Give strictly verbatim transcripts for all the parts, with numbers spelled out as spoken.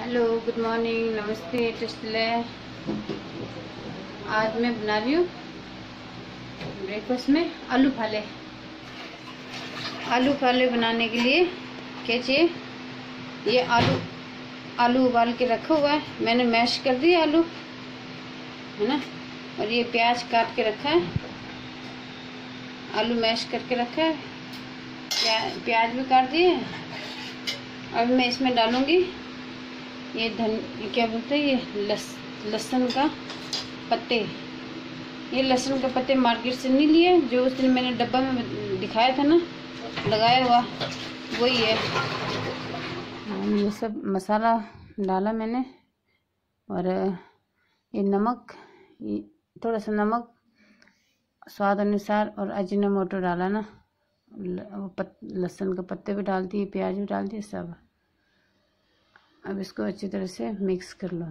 Hello, good morning, नमस्ते टेस्टले। आज मैं बना रही हूँ ब्रेकफास्ट में आलू फाले। आलू फाले बनाने के लिए क्या चाहिए? ये आलू आलू उबाल के रखा हुआ है, मैंने मैश कर दिया आलू, है ना। और ये प्याज काट के रखा है, आलू मैश करके रखा है, प्या, प्याज भी काट दिए। अब मैं इसमें डालूंगी ये धन क्या बोलते हैं, ये लस लहसुन का पत्ते। ये लहसुन का पत्ते मार्केट से नहीं लिए, जो उस दिन मैंने डब्बा में दिखाया था ना लगाया हुआ, वही है। ये सब मसाला डाला मैंने, और ये नमक, ये थोड़ा सा नमक स्वाद अनुसार, और अजीनोमोटो डाला ना। लहसुन के पत्ते भी डाल दिए, प्याज भी डाल दिए सब। अब इसको अच्छी तरह से मिक्स कर लो।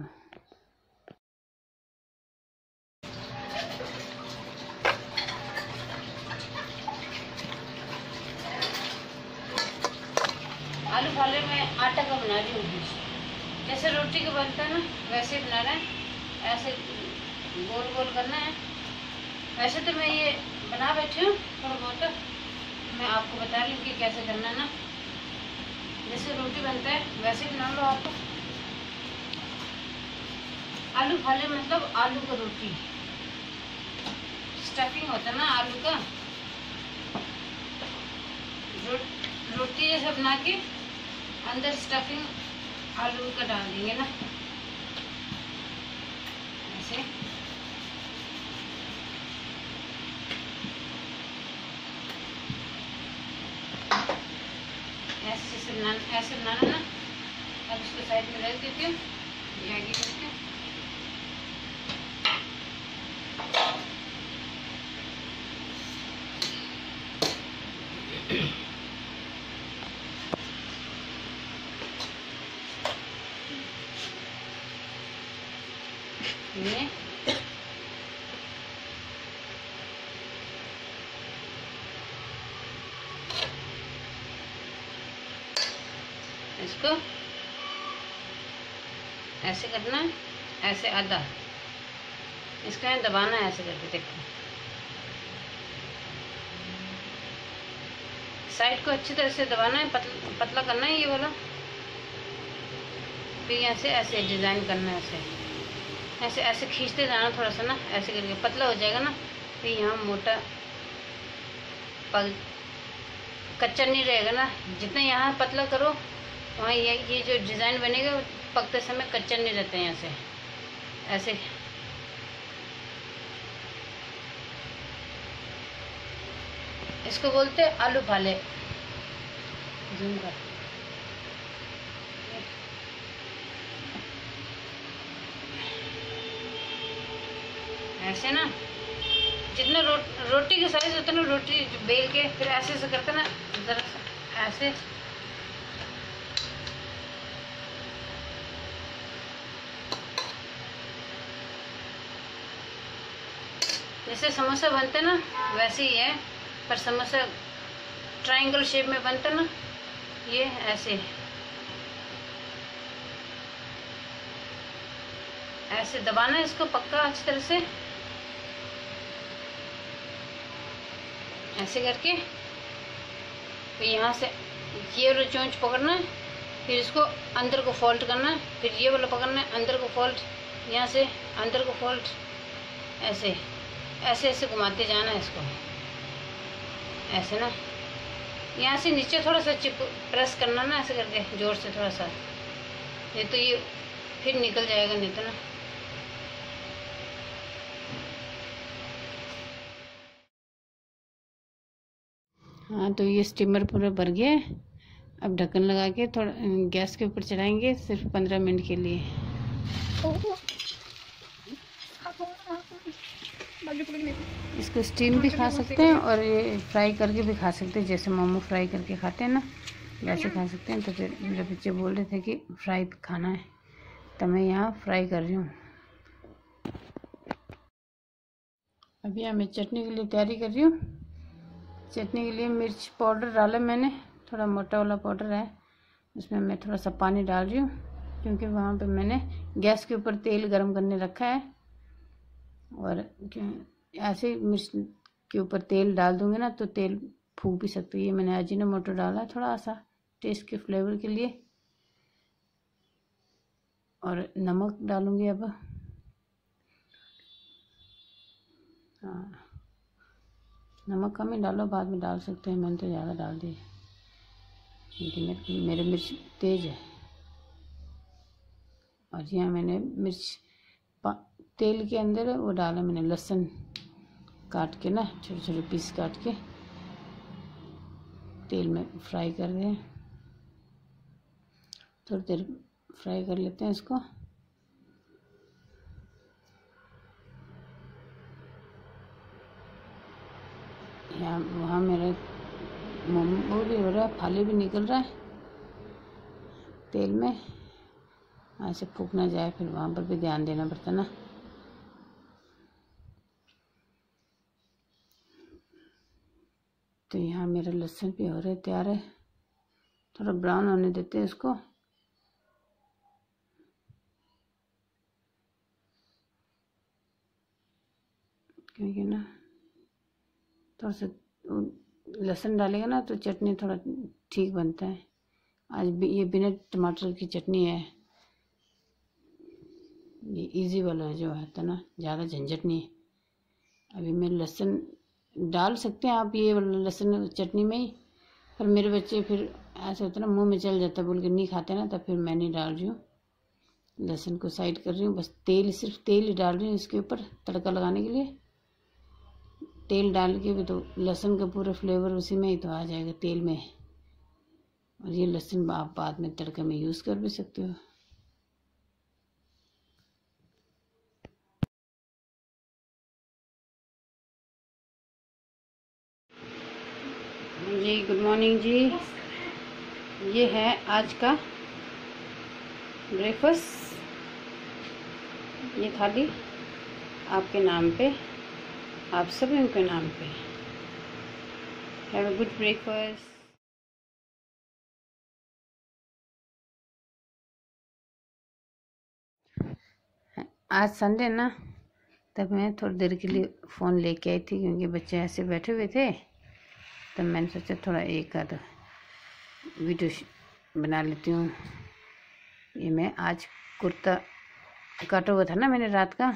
आलू फाले में आटा का बना रही हूँ, जैसे रोटी का बनता है ना वैसे बनाना है। ऐसे गोल गोल करना है। वैसे तो मैं ये बना बैठी हूँ थोड़ा बहुत, मैं आपको बता रही हूँ कि कैसे करना है ना। जैसे रोटी बनता है वैसे बना लो आप। आलू फाले मतलब आलू का रोटी, स्टफिंग होता है ना आलू का। रो, रोटी जैसा बना के अंदर स्टफिंग आलू का डाल देंगे ना, ऐसे। ऐसे बनाना ऐसे बनाना ना। अब इसको साइड में रख देती हूँ, ये आगे करके। ये इसको ऐसे करना है, ऐसे आधा इसका है दबाना है, ऐसे करके देखो। साइड को अच्छी तरह से दबाना है, पतला पतला करना है ये वाला। फिर यहाँ से ऐसे डिजाइन करना है, ऐसे ऐसे ऐसे खींचते जाना थोड़ा सा ना, ऐसे करके पतला हो जाएगा ना। फिर यहाँ मोटा पल कच्चा नहीं रहेगा ना। जितना यहाँ पतला करो वहाँ ये ये जो डिज़ाइन बनेगा पकते समय कच्चा नहीं रहता है। यहाँ से ऐसे इसको बोलते हैं आलू फाले। जूम कर, ऐसे ना। जितना रो, रोटी के साइज होता है ना, रोटी बेल के फिर ऐसे ऐसे करते ना, जरा ऐसे। जैसे समोसा बनते ना वैसे ही है, पर समोसा ट्रायंगल शेप में बनता ना, ये ऐसे ऐसे दबाना है इसको पक्का अच्छी तरह से, ऐसे करके। फिर यहाँ से ये वाला चोंच पकड़ना है, फिर इसको अंदर को फोल्ड करना है, फिर ये वाला पकड़ना है, अंदर को फोल्ड, यहाँ से अंदर को फोल्ड, ऐसे ऐसे ऐसे घुमाते जाना है इसको, ऐसे ना। यहाँ से नीचे थोड़ा सा चिप प्रेस करना ना, ऐसे करके जोर से थोड़ा सा, नहीं तो ये फिर निकल जाएगा, नहीं तो ना। हाँ, तो ये स्टीमर पूरा भर गया है। अब ढक्कन लगा के थोड़ा गैस के ऊपर चढ़ाएंगे, सिर्फ पंद्रह मिनट के लिए। इसको स्टीम भी खा सकते हैं और ये फ्राई करके भी खा सकते हैं, जैसे मोमो फ्राई करके खाते हैं ना वैसे खा सकते हैं। तो फिर मेरे बच्चे बोल रहे थे कि फ्राई खाना है, तो मैं यहाँ फ्राई कर रही हूँ। अभी यहाँ मैं चटनी के लिए तैयारी कर रही हूँ। चटनी के लिए मिर्च पाउडर डाला मैंने, थोड़ा मोटा वाला पाउडर है, उसमें मैं थोड़ा सा पानी डाल रही हूँ क्योंकि वहाँ पे मैंने गैस के ऊपर तेल गरम करने रखा है। और ऐसे मिर्च के ऊपर तेल डाल दूंगी ना तो तेल फूक भी सकती है। मैंने अजीनोमोटो डाला थोड़ा सा टेस्ट के फ्लेवर के लिए, और नमक डालूंगी अब। हाँ, नमक कम ही डालो, बाद में डाल सकते हैं, मैंने तो ज़्यादा डाल दी क्योंकि मेरे मेरे मिर्च तेज है। और यहाँ मैंने मिर्च तेल के अंदर वो डाला, मैंने लहसुन काट के ना छोटे छोटे पीस काट के तेल में फ्राई कर रहे हैं। थोड़ी देर फ्राई कर लेते हैं इसको। यहाँ वहाँ मेरा वो भी हो रहा है, फाले भी निकल रहा है तेल में, ऐसे फूक ना जाए, फिर वहाँ पर भी ध्यान देना पड़ता ना। तो यहाँ मेरा लहसुन भी हो रहा है, तैयार है। थोड़ा ब्राउन होने देते हैं इसको। क्योंकि ना थोड़ा सा लहसुन डालेगा ना तो चटनी थोड़ा ठीक बनता है। आज भी ये बिना टमाटर की चटनी है, ये इजी वाला जो है तो ना, ज़्यादा झंझट नहीं है। अभी मैं लहसुन डाल सकते हैं आप ये वाला लहसुन चटनी में ही, पर मेरे बच्चे फिर ऐसा होता है ना, मुंह में चल जाता है बोल के नहीं खाते ना, तब फिर मैं नहीं डाल रही हूँ। लहसुन को साइड कर रही हूँ, बस तेल, सिर्फ तेल ही डाल रही हूँ इसके ऊपर तड़का लगाने के लिए। तेल डाल के भी तो लहसुन का पूरा फ्लेवर उसी में ही तो आ जाएगा, तेल में। और ये लहसुन आप बाद में तड़के में यूज़ कर भी सकते हो। जी गुड मॉर्निंग जी, ये है आज का ब्रेकफास्ट। ये थाली आपके नाम पे, आप सभी के नाम पे। Have a good breakfast. आज संडे ना, तब मैं थोड़ी देर के लिए फ़ोन लेके आई थी क्योंकि बच्चे ऐसे बैठे हुए थे, तब मैंने सोचा थोड़ा एक आध वीडियो बना लेती हूँ। ये मैं आज कुर्ता काटा हुआ था ना मैंने रात का,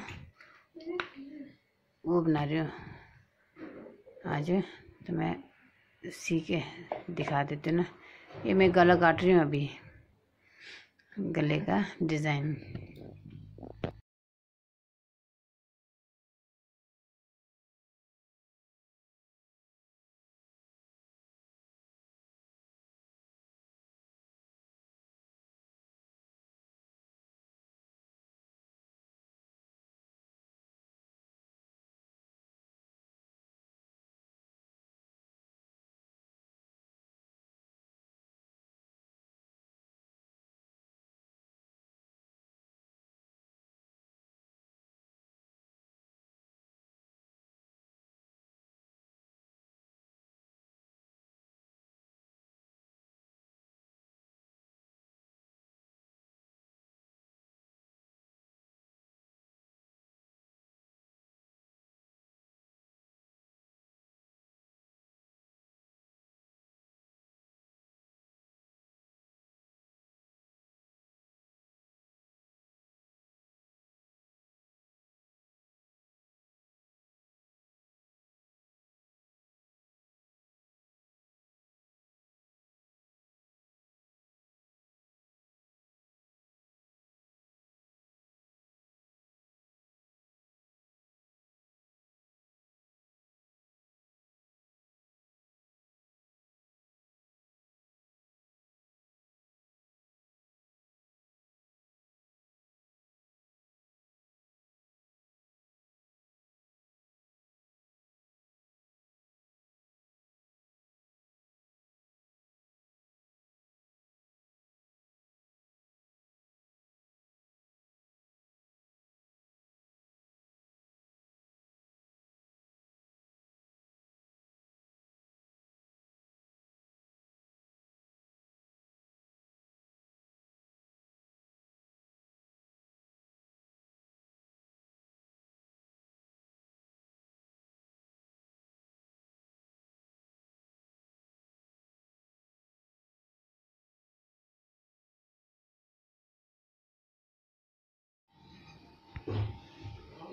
वो बना रही हूँ आज। तो मैं सी के दिखा देती हूँ ना। ये मैं गला काट रही हूँ अभी, गले का डिज़ाइन।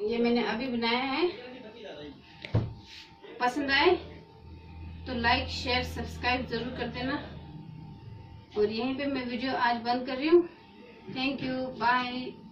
ये मैंने अभी बनाया है। पसंद आए तो लाइक शेयर सब्सक्राइब जरूर कर देना। और यहीं पे मैं वीडियो आज बंद कर रही हूँ। Thank you, bye.